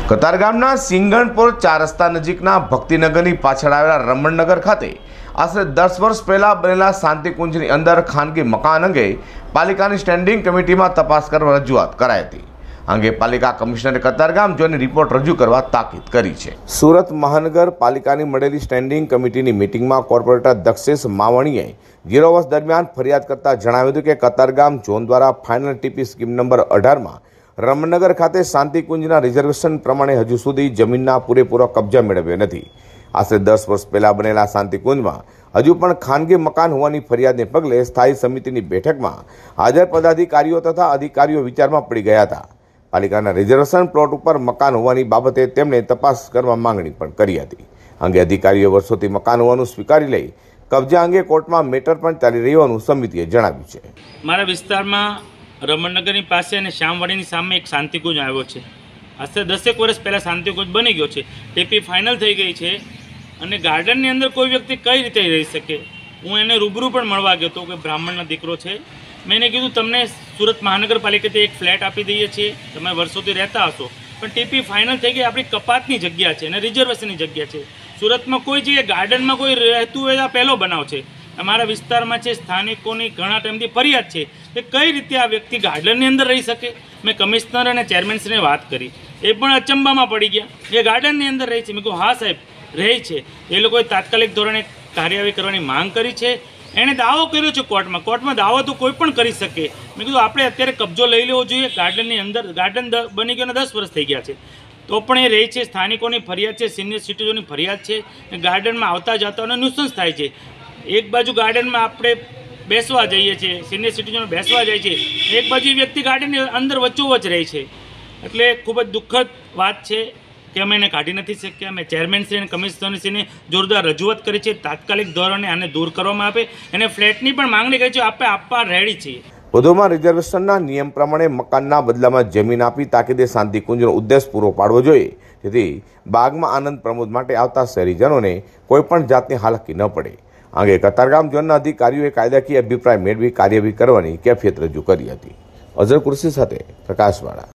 કતારગામના સિંગણપોર 4 રસ્તા નજીકના ભક્તિનગરની પાછળ આવેલા રમણનગર ખાતે આશરે 10 વર્ષ પહેલા બનેલા શાંતિકુંજની અંદર ખાનગી મકાન અંગે પાલિકાની સ્ટેન્ડિંગ કમિટીમાં તપાસ કરવા રજૂઆત કરાઈ હતી। અંગે પાલિકા કમિશનરે કતારગામ જોઈને રિપોર્ટ રજૂ કરવા તાકીદ કરી છે। સુરત મહાનગરપાલિકાની મળેલી સ્ટેન્ડિંગ કમિટીની મિટિંગમાં કોર્પોરેટર દક્ષેશ માવણીએ 0 વર્ષ દરમિયાન ફરિયાદ કરતા જણાવ્યું હતું કે કતારગામ ઝોન દ્વારા ફાઇનલ ટીપી સ્કીમ નંબર 18માં રમણનગર ખાતે શાંતિકુંજના રિઝર્વેશન પ્રમાણે હજુ સુધી જમીનના પૂરેપૂરો કબજા મેળવ્યો નથી। આશરે 10 વર્ષ પહેલા બનેલા શાંતિકુંજમાં હજુ પણ ખાનગી મકાન હોવાની ફરિયાદને પગલે સ્થાયી સમિતિની બેઠકમાં હાજર પદાધિકારીઓ તથા અધિકારીઓ વિચારમાં પડી ગયા હતા। પાલિકાના રિઝર્વેશન પ્લોટ ઉપર મકાન હોવાની બાબતે તેમણે તપાસ કરવા માંગણી પણ કરી હતી। અંગે અધિકારીઓ વર્ષોથી મકાન હોવાનું સ્વીકારી લઈ કબજા અંગે કોર્ટમાં મેટર પણ ચાલી રહ્યું સમિતિએ જણાવ્યું છે। મારા વિસ્તારમાં રમણનગરની પાસે અને શ્યામવાડીની સામે એક શાંતિકુંજ આવ્યો છે। આશરે 10 વર્ષ પહેલાં શાંતિકુંજ બની ગયો છે, ટીપી ફાઇનલ થઈ ગઈ છે અને ગાર્ડનની અંદર કોઈ વ્યક્તિ કઈ રીતે રહી શકે। હું એને રૂબરૂ પણ મળવા ગયો હતો કે બ્રાહ્મણનો દીકરો છે। મેં એને કીધું તમને સુરત મહાનગરપાલિકાથી એક ફ્લેટ આપી દઈએ છીએ, તમે વર્ષોથી રહેતા હશો, પણ ટીપી ફાઇનલ થઈ ગઈ, આપણી કપાતની જગ્યા છે અને રિઝર્વેશનની જગ્યા છે। સુરતમાં કોઈ જગ્યાએ ગાર્ડનમાં કોઈ રહેતું હોય આ પહેલો બનાવ છે। અમારા વિસ્તારમાં છે, સ્થાનિકોની ઘણા ટાઈમથી ફરિયાદ છે કે કઈ રીતે આ વ્યક્તિ ગાર્ડનની અંદર રહી શકે। મેં કમિશનર અને ચેરમેનશ્રીને વાત કરી, એ પણ અચંબામાં પડી ગયા, એ ગાર્ડનની અંદર રહી છે। મેં કહ્યું હા સાહેબ રહે છે, એ લોકોએ તાત્કાલિક ધોરણે કાર્યવાહી કરવાની માંગ કરી છે। એણે દાવો કર્યો છે કોર્ટમાં દાવો તો કોઈ પણ કરી શકે। મેં કીધું આપણે અત્યારે કબજો લઈ લેવો જોઈએ ગાર્ડનની અંદર। ગાર્ડન બની ગયો 10 વર્ષ થઈ ગયા છે તો પણ એ રહે છે। સ્થાનિકોની ફરિયાદ છે, સિનિયર સિટીઝનની ફરિયાદ છે, ગાર્ડનમાં આવતા જતાઓને નુકસાન થાય છે। એક બાજુ ગાર્ડનમાં આપણે બેસવા જઈએ છીએ, સિનિયર સિટીઝનો બેસવા જાય છે, એક બાજુ વ્યક્તિ ગાર્ડનની અંદર વચ્ચોવચ્ચ રહે છે, એટલે ખૂબ જ દુઃખદ વાત છે કે અમે એને કાઢી નથી શક્યા। અમે ચેરમેનશ્રી અને કમિશનરશ્રીને જોરદાર રજૂઆત કરી છે, તાત્કાલિક ધોરણે આને દૂર કરવામાં આવે, એને ફ્લેટની પણ માંગણી કરી છે, આપણે આપવા રેડી છીએ। વધુમાં રિઝર્વેશનના નિયમ પ્રમાણે મકાનના બદલામાં જમીન આપી તાકીદે શાંતિકુંજનો ઉદ્દેશ પૂરો પાડવો જોઈએ, જેથી બાગમાં આનંદ પ્રમોદ માટે આવતા શહેરીજનોને કોઈપણ જાતની હાલાકી ન પડે। અંગે કતારગામ ઝોનના અધિકારીઓએ કાયદાકીય અભિપ્રાય મેળવી કાર્યવાહી કરવાની કેફિયત રજૂ કરી હતી। અઝર કુર્સી સાથે પ્રકાશવાળા।